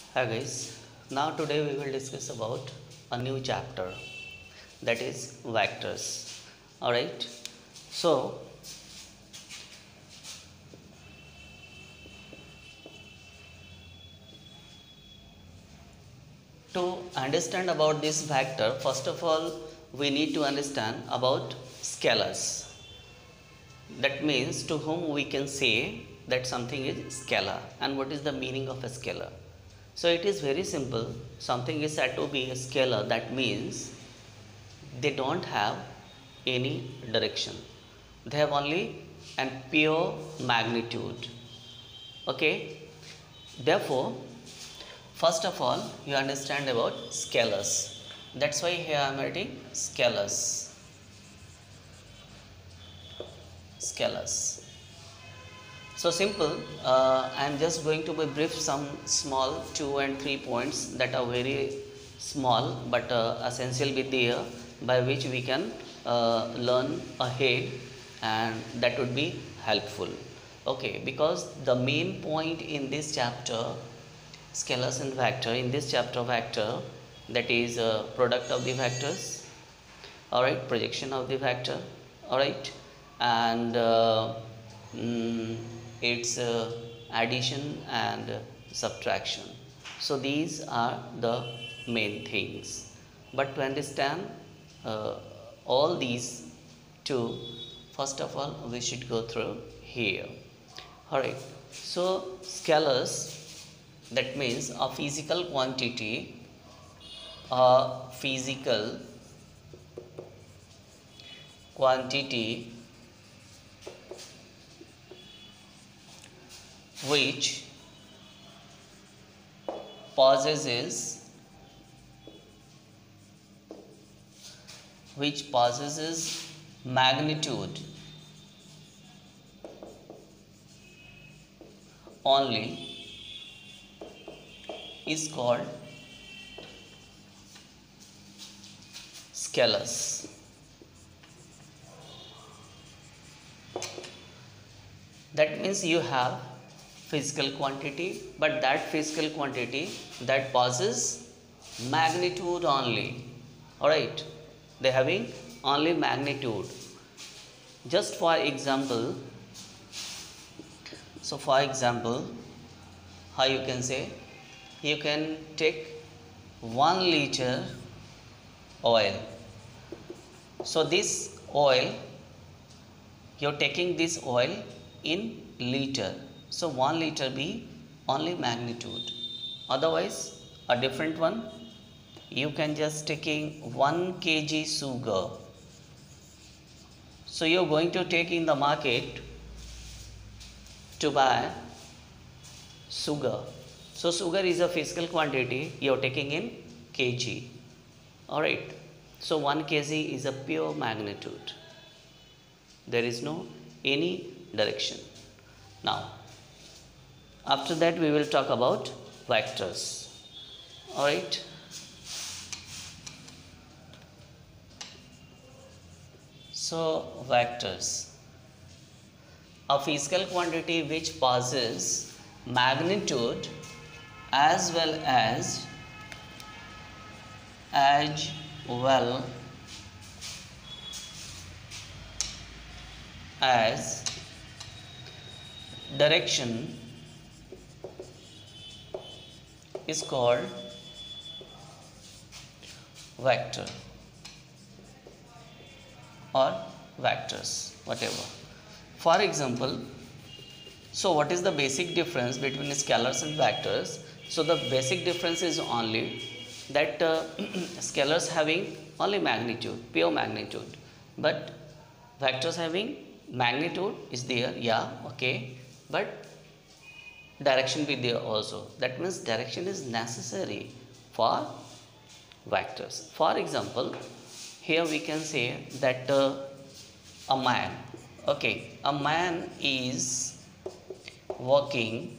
Hi guys, now today we will discuss about a new chapter, that is vectors. Alright, so to understand about this vector, first of all we need to understand about scalars. That means to whom we can say that something is scalar and what is the meaning of a scalar. So it is very simple, something is said to be a scalar, that means they don't have any direction, they have only and pure magnitude. Okay, therefore first of all you understand about scalars, that's why here I am writing scalars. So simple, I am just going to brief some small 2 and 3 points that are very small but essential with the year, by which we can learn ahead and that would be helpful. Okay, because the main point in this chapter scalars and vector, in this chapter vector, that is product of the vectors, alright, projection of the vector, alright, and mm, its addition and subtraction. So these are the main things, but to understand uh, all these two, first of all we should go through here. Alright, so scalars, that means a physical quantity, a physical quantity which possesses magnitude only is called scalars. That means you have physical quantity, but that physical quantity that possesses magnitude only. Alright, they having only magnitude. Just for example, so for example, how you can say, you can take 1 liter oil. So this oil, you're taking this oil in liter, so 1 liter be only magnitude, otherwise a different one, you can just taking 1 kg sugar. So you're going to take in the market to buy sugar. So sugar is a physical quantity, you're taking in kg. Alright, so 1 kg is a pure magnitude, there is no any direction. Now after that we will talk about vectors. Alright, so vectors, a physical quantity which possesses magnitude as well as well as direction is called vector or vectors, whatever. For example, so what is the basic difference between scalars and vectors? So the basic difference is only that scalars having only magnitude, pure magnitude, but vectors having magnitude is there, yeah, okay, but direction be there also. That means direction is necessary for vectors. For example, here we can say that a man, okay, a man is walking.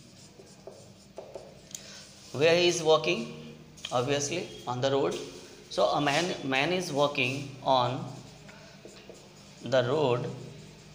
Where he is walking? Obviously on the road. So a man is walking on the road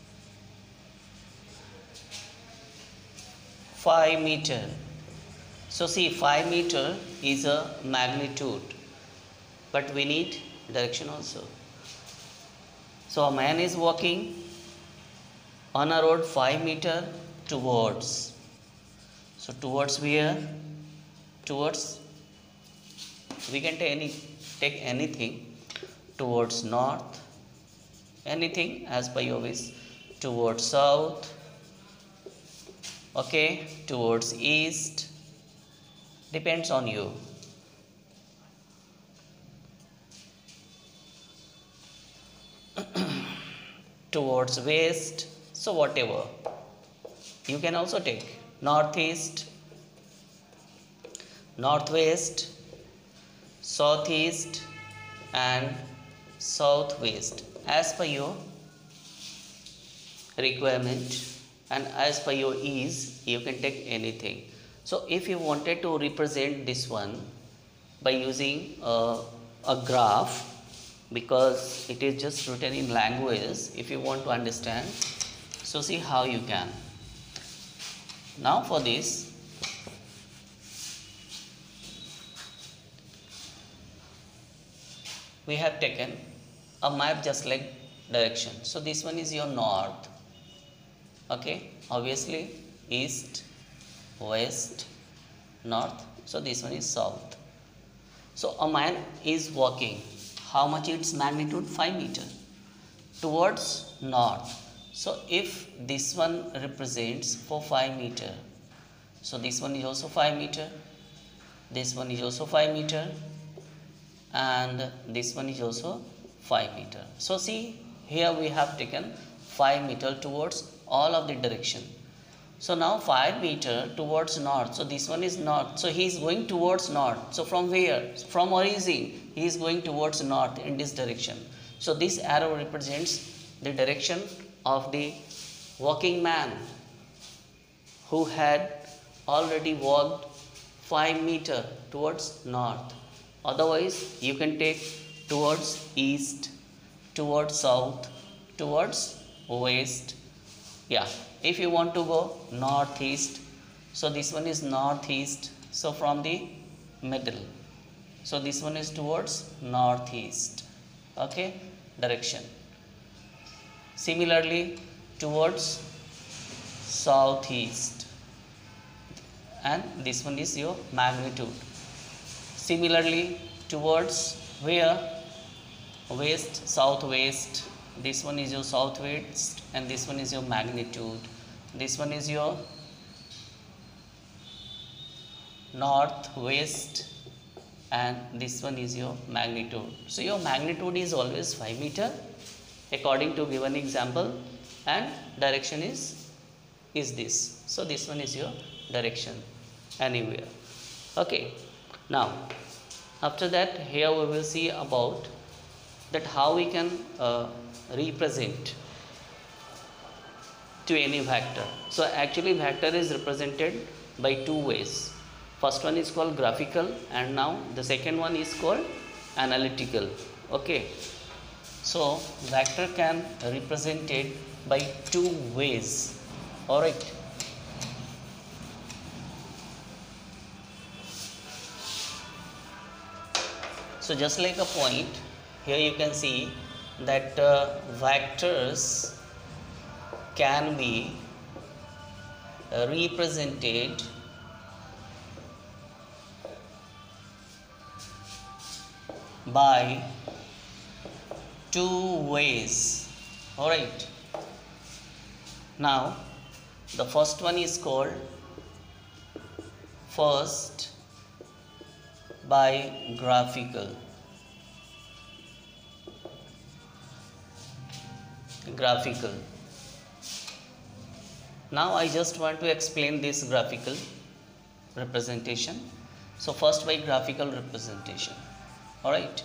5 meter. So see, 5 meter is a magnitude, but we need direction also. So a man is walking on a road 5 meter towards. So towards where? Towards, we can take anything, towards north, anything as per your wish, towards south, okay, towards east, depends on you. Towards west, so whatever you can also take, northeast, northwest, southeast and southwest as per your requirement and as per your ease. You can take anything. So if you wanted to represent this one by using a graph, because it is just written in language, if you want to understand, so see how you can. Now for this, we have taken a map just like direction. So this one is your north, okay, obviously east, west, north. So this one is south. So a man is walking, how much its magnitude? 5 meter towards north. So if this one represents for 5 meter, so this one is also 5 meter, this one is also 5 meter, and this one is also 5 meter. So see, here we have taken 5 meter towards all of the direction. So now 5 meter towards north, so this one is north, so he is going towards north. So from where? From origin he is going towards north in this direction. So this arrow represents the direction of the walking man who had already walked 5 meter towards north. Otherwise you can take towards east, towards south, towards west. Yeah, if you want to go northeast, so this one is northeast, so from the middle, so this one is towards northeast, okay, direction. Similarly towards southeast, and this one is your magnitude. Similarly towards where? West, southwest, this one is your southwest and this one is your magnitude. This one is your northwest and this one is your magnitude. So your magnitude is always 5 meter according to given example, and direction is this. So this one is your direction anywhere. Okay, now after that, here we will see about that how we can represent to any vector. So actually vector is represented by two ways. First one is called graphical and now the second one is called analytical. Okay, so vector can represented by two ways. All right. So just like a point, here you can see that vectors can be represented by two ways. All right. Now the first one is called first by graphical. Now I just want to explain this graphical representation. So first by graphical representation. All right.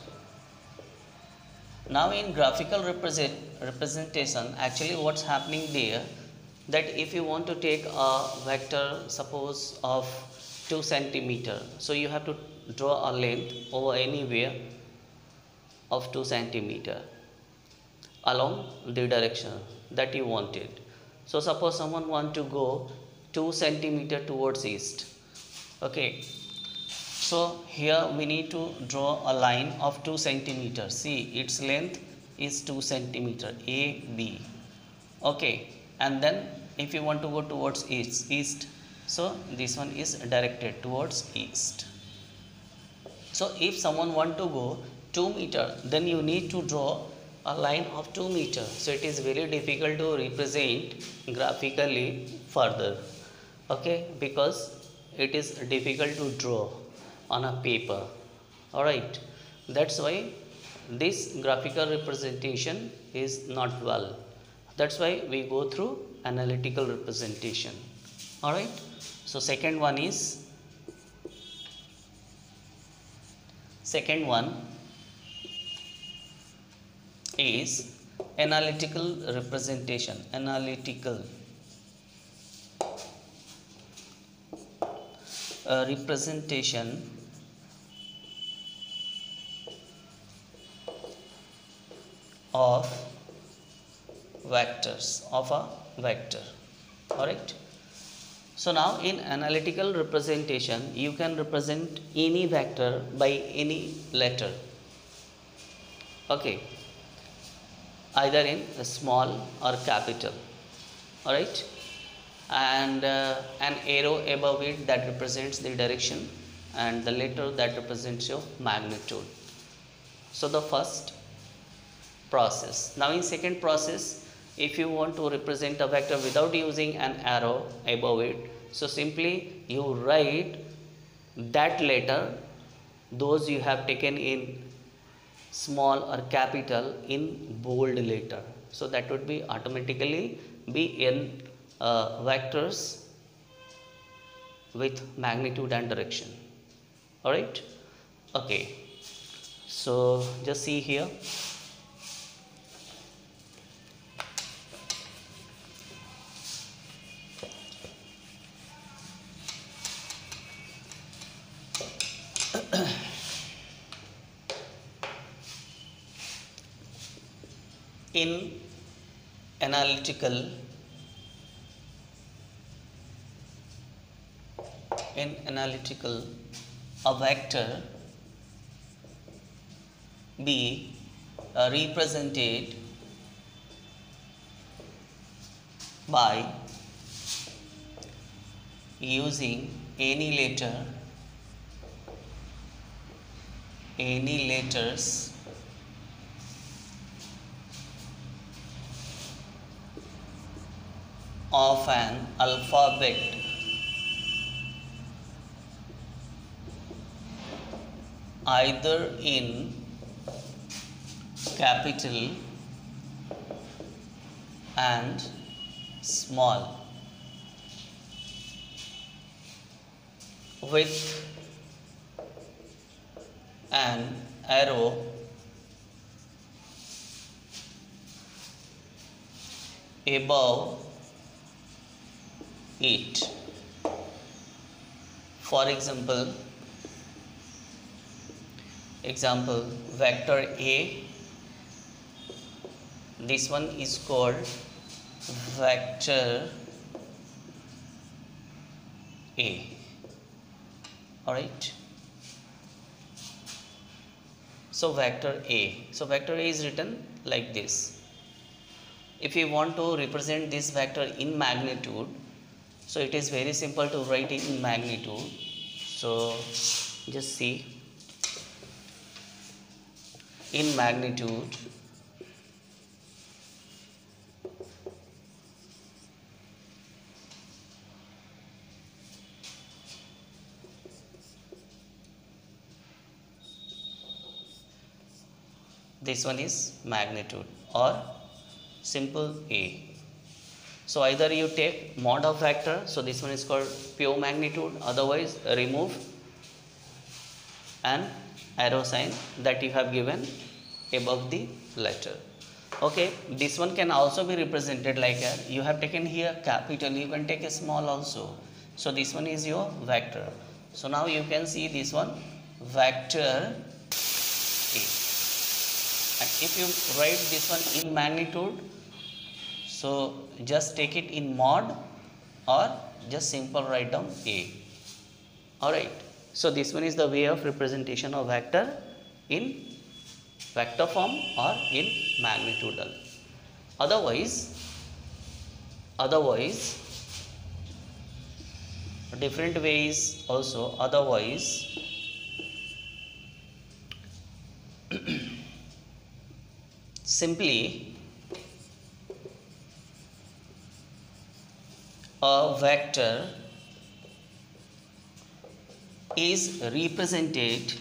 Now in graphical representation, actually what's happening there, that if you want to take a vector suppose of 2 centimeter, so you have to draw a length over anywhere of 2 centimeter along the direction that you wanted. So suppose someone want to go 2 centimeter towards east. Okay, so here we need to draw a line of 2 centimeters. See, its length is 2 centimeter, AB. Okay, and then if you want to go towards east, so this one is directed towards east. So if someone want to go 2 meter, then you need to draw a line of 2 meter. So it is very difficult to represent graphically further. Okay, because it is difficult to draw on a paper. Alright, that's why this graphical representation is not well. That's why we go through analytical representation. Alright, so second one is analytical representation. Analytical representation of vectors, of a vector. Alright, so now in analytical representation you can represent any vector by any letter. Okay, either in small or capital. Alright, and an arrow above it that represents the direction, and the letter that represents your magnitude. So the first process. Now in second process, if you want to represent a vector without using an arrow above it, so simply you write that letter, those you have taken in small or capital, in bold letter. So that would be automatically be in vectors with magnitude and direction. Alright, okay, so just see here. In analytical a vector be represented by using any letters of an alphabet either in capital and small with an arrow above it. For example, vector A, this one is called vector A. Alright, so vector A. So vector A is written like this. If you want to represent this vector in magnitude, so it is very simple to write it in magnitude. So just see, in magnitude this one is magnitude or simple A. So either you take mod of vector, so this one is called pure magnitude, otherwise remove an arrow sign that you have given above the letter. Okay, this one can also be represented like you have taken here capital, you can take a small also. So this one is your vector. So now you can see this one vector A. And if you write this one in magnitude, so just take it in mod or just simple write down A. Alright, so this one is the way of representation of vector in vector form or in magnitudal. Otherwise different ways also. Otherwise simply a vector is represented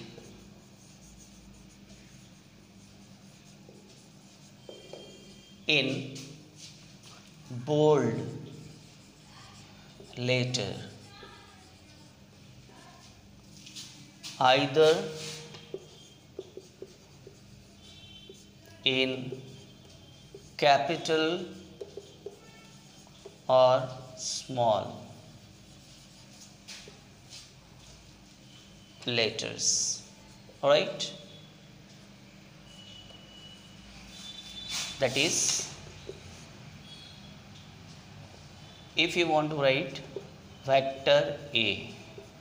in bold letter, either in capital or small letters. All right, that is, if you want to write vector A,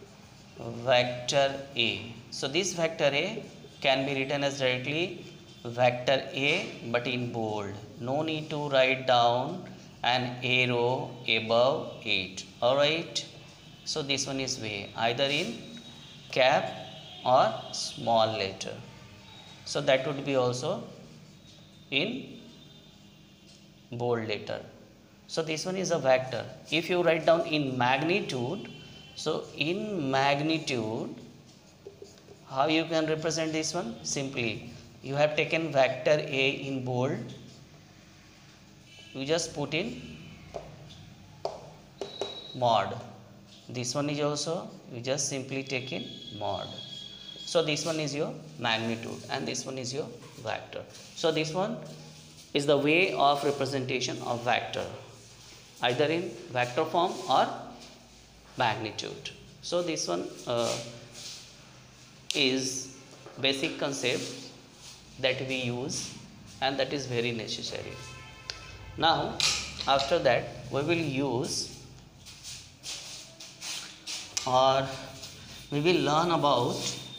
so this vector A can be written as directly vector A but in bold. No need to write down an arrow above it. Alright, so this one is way, either in cap or small letter. So that would be also in bold letter. So this one is a vector. If you write down in magnitude, so in magnitude, how you can represent this one? Simply, you have taken vector A in bold, you just put in mod. This one is also, you just simply take in mod. So this one is your magnitude and this one is your vector. So this one is the way of representation of vector, either in vector form or magnitude. So this one is basic concept that we use and that is very necessary. Now after that we will use or we will learn about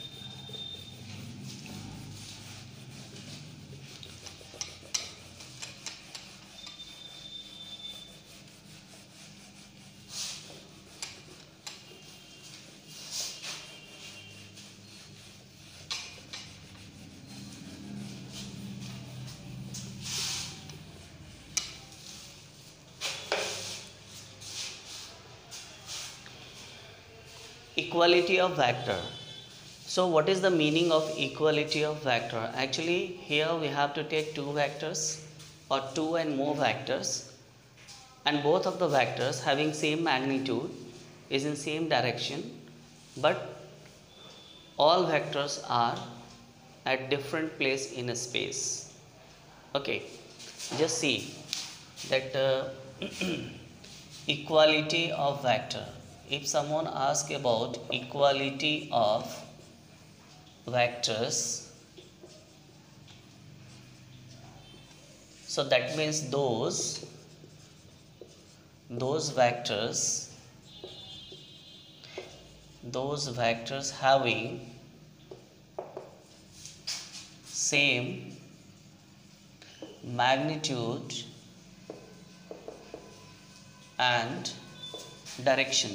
equality of vector. So what is the meaning of equality of vector? Actually here we have to take two vectors or two and more vectors, and both of the vectors having same magnitude is in same direction, but all vectors are at different place in a space. Okay, just see that equality of vector. If someone asks about equality of vectors, so that means those vectors having same magnitude and direction.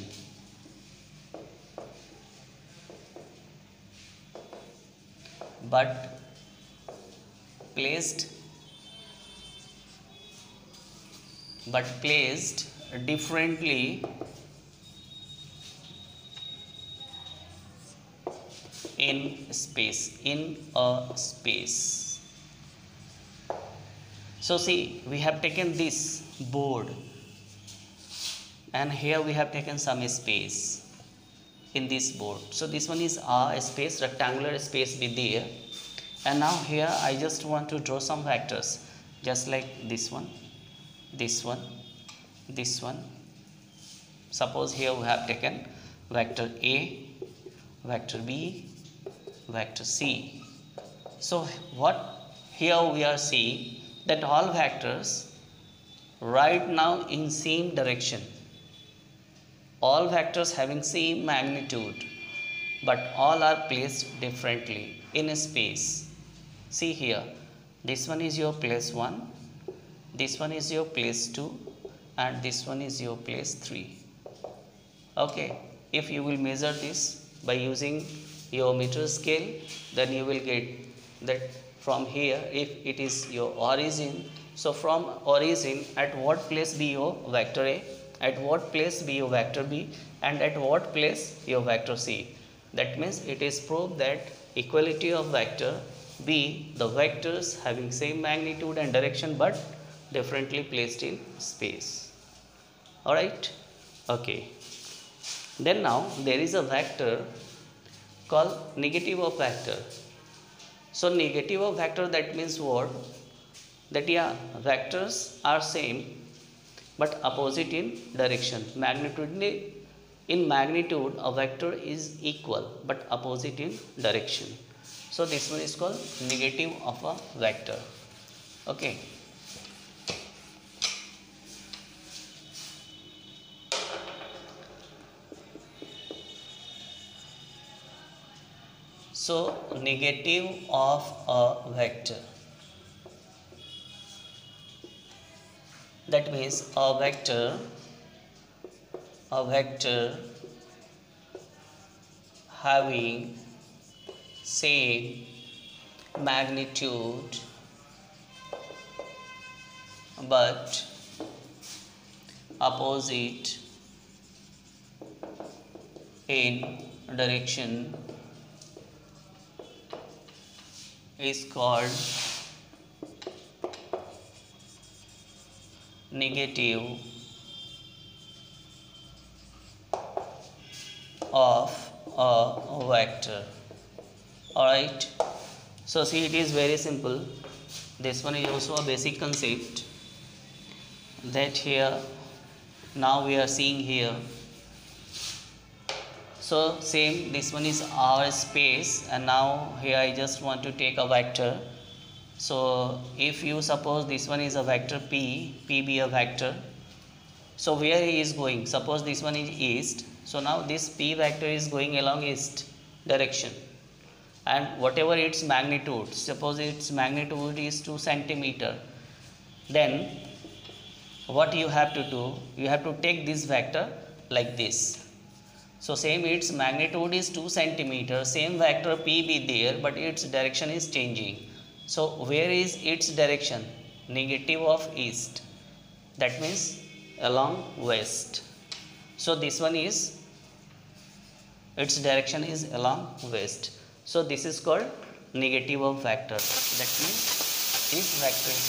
But placed differently in a space. So see, we have taken this board and here we have taken some space in this board. So this one is a space, rectangular space with the air, and now here I just want to draw some vectors just like this one, this one, this one. Suppose here we have taken vector A, vector B, vector C. So what here we are seeing that all vectors right now in same direction, all vectors having same magnitude, but all are placed differently in a space. See here, this one is your place 1, this one is your place 2, and this one is your place 3. Okay, if you will measure this by using your meter scale, then you will get that from here, if it is your origin, so from origin at what place be your vector A, at what place be your vector B, and at what place your vector C. That means it is proved that equality of vector B, the vectors having same magnitude and direction but differently placed in space. Alright, okay. Then now there is a vector called negative of vector. So negative of vector, that means what? That vectors are same but opposite in direction. In magnitude a vector is equal but opposite in direction. So this one is called negative of a vector. Okay. So negative of a vector, that means a vector having same magnitude but opposite in direction is called negative of a vector. Alright, so see, it is very simple. This one is also a basic concept that here now we are seeing here. So same, this one is our space, and now here I just want to take a vector. So if you suppose this one is a vector P be a vector, so where he is going, suppose this one is east, so now this P vector is going along east direction, and whatever its magnitude, suppose its magnitude is 2 centimeter, then what you have to do, you have to take this vector like this. So same, its magnitude is 2 centimeter, same vector P be there, but its direction is changing. So where is its direction? Negative of east, that means along west. So this one is, its direction is along west. So this is called negative of vector. That means this vector is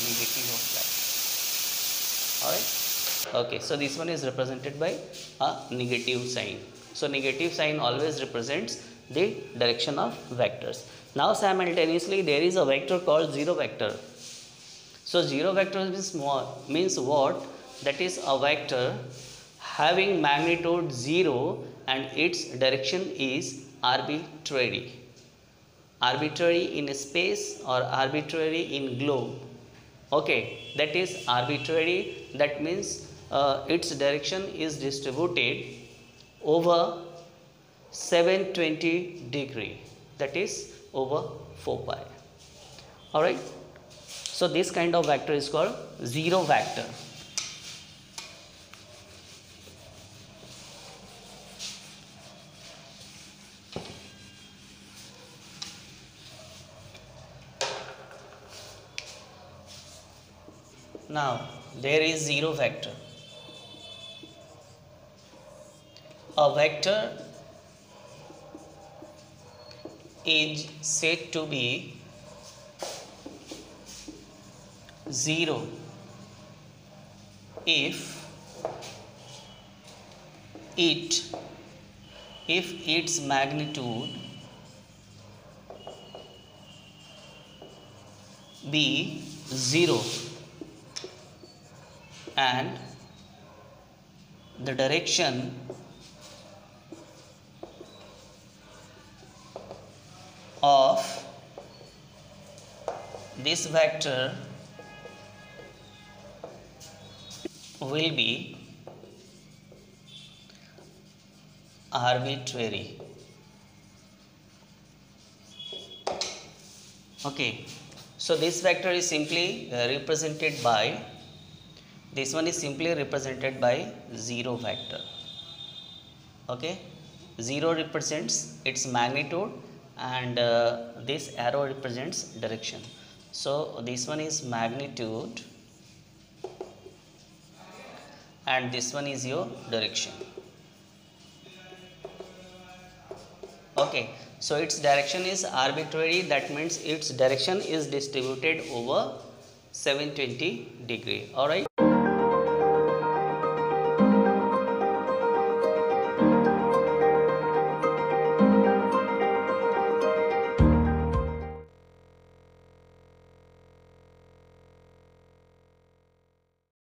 called negative of vector. Alright. Okay, so this one is represented by a negative sign. So negative sign always represents the direction of vectors. Now simultaneously there is a vector called zero vector. So zero vector means what? That is a vector having magnitude 0 and its direction is arbitrary. Arbitrary in space or arbitrary in globe. Okay, that is arbitrary. That means its direction is distributed over 720 degree, that is over 4 pi. Alright, so this kind of vector is called zero vector. Now there is zero vector. A vector is said to be zero if its magnitude be 0 and the direction of this vector will be arbitrary. Okay, so this vector is simply represented by, this one is simply represented by 0 vector. Okay, 0 represents its magnitude and this arrow represents direction. So this one is magnitude and this one is your direction. Okay, so its direction is arbitrary, that means its direction is distributed over 720 degree. Alright.